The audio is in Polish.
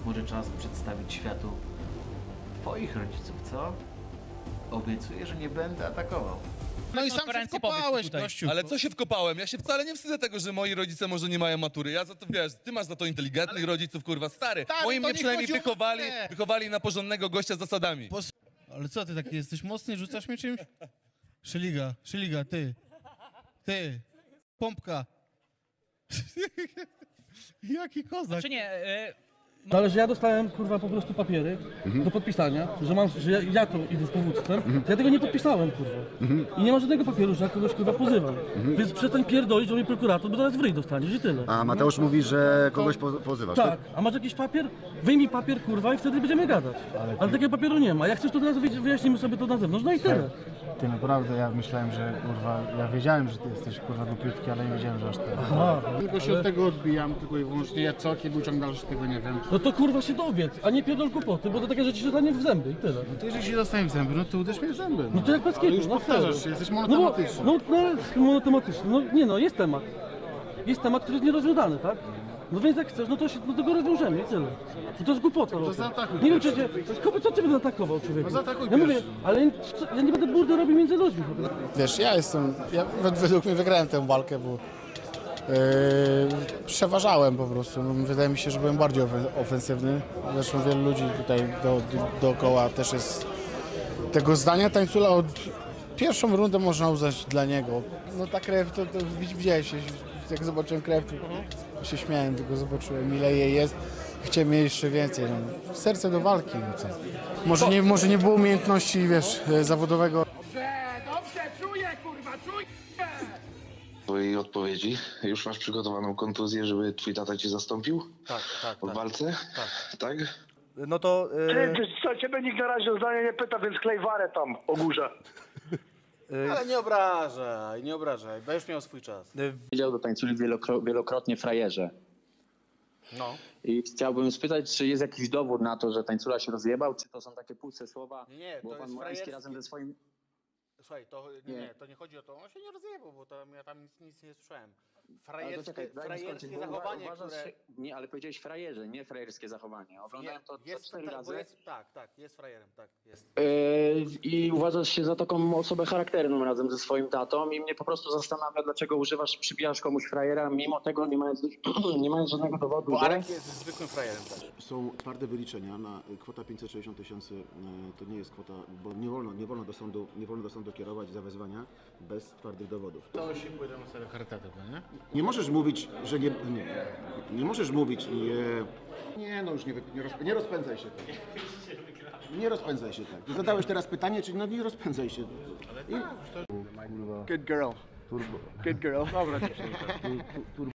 Może czas przedstawić światu twoich rodziców, co? Obiecuję, że nie będę atakował. No i sam się wkopałeś, gościu. Ale co się wkopałem? Ja się wcale nie wstydzę tego, że moi rodzice może nie mają matury. Ja za to, wiesz, ty masz za to inteligentnych rodziców, kurwa, stary. Moi to mnie nie przynajmniej chodzi o maturę. wychowali na porządnego gościa z zasadami. Ale co, ty taki jesteś mocny? Rzucasz mnie czymś? Szyliga, ty, pompka. Jaki kozak. Czy nie? No ale że ja dostałem, kurwa, po prostu papiery do podpisania, że ja to idę z powództwem, to ja tego nie podpisałem, kurwa. I nie ma żadnego papieru, że ja kogoś, kurwa, pozywam. Więc przestań pierdolić, że mnie prokurator, bo zaraz w ryj dostaniesz i tyle. A Mateusz mówi, że kogoś pozywasz, tak? Tak, a masz jakiś papier? Wyjmij papier, kurwa, i wtedy będziemy gadać. Ale takiego papieru nie ma. Jak chcesz, to teraz wyjaśnimy sobie to na zewnątrz, no i tyle. Ty naprawdę, ja myślałem, że kurwa, ja wiedziałem, że ty jesteś kurwa głupiutki, ale nie wiedziałem, że aż tyle. Aha, Tylko się od tego odbijam, tylko i wyłącznie ja co, kiedy uciąg dalszy, tego nie wiem. no to kurwa się dowiedz, a nie pierdol głupoty, bo to takie rzeczy się dostanie w zęby i tyle. To jeżeli się dostałem w zęby, no to uderz mnie w zęby. No to jak bez kitu, już no powtarzasz serio. się, jesteś No monotematyczny. monotematyczny, no nie no, jest temat. Jest temat, który jest nierozwiązany, tak? No więc jak chcesz, no to go rozwiążemy i tyle. No to jest głupota. To zaatakuj nie wiem, czy pierwszy. co cię będę atakował, człowieku? No zaatakuj ja mówię, pierwszy. ale ja nie będę burdy robił między ludźmi. Wiesz, ja według mnie wygrałem tę walkę, bo przeważałem po prostu. No, wydaje mi się, że byłem bardziej ofensywny. Zresztą wielu ludzi tutaj dookoła też jest tego zdania. Tańcula od pierwszą rundę można uznać dla niego. No ta krew, to widziałeś, jak zobaczyłem krew, to się śmiałem, tylko zobaczyłem ile jej jest. Chciałem jej jeszcze więcej. No. Serce do walki. No co? Może nie było umiejętności, wiesz, zawodowego. Dobrze, czuję, kurwa, czuję! Twojej odpowiedzi. Już masz przygotowaną kontuzję, żeby twój tata cię zastąpił? Tak. W walce? Tak? No to... Ty, co, ciebie nikt na razie o zdanie nie pyta, więc klej warę tam o górze. Ale nie obrażaj, będziesz miał swój czas. Powiedział do tańculi wielokrotnie frajerze. No. I chciałbym spytać, czy jest jakiś dowód na to, że tańcula się rozjebał, czy to są takie puste słowa? Nie, bo to pan jest Morański frajerski. razem ze swoim... Słuchaj, to nie chodzi o to, on się nie rozjebał, bo ja tam nic nie słyszałem. Ale to czekaj, daj mi Frajerskie skończyć, bo zachowanie, uważasz, które... Nie, ale powiedziałeś frajerze, nie frajerskie zachowanie. Oglądałem to 4 razy. Jest frajerem, tak, jest. I uważasz się za taką osobę charakterną razem ze swoim tatą i mnie po prostu zastanawia, dlaczego przybijasz komuś frajera, mimo tego nie mając żadnego dowodu. Bo Arek jest zwykłym frajerem też. Są twarde wyliczenia, kwota 560 000 to nie jest kwota, bo nie wolno do sądu kierować za wezwania bez twardych dowodów. To się pójdę na cele charytatywne, nie? Nie możesz mówić, że nie możesz mówić, no już nie rozpędzaj się tak. Nie rozpędzaj się tak. Ty zadałeś teraz pytanie, czy nie rozpędzaj się. Good girl. Good girl. Dobra,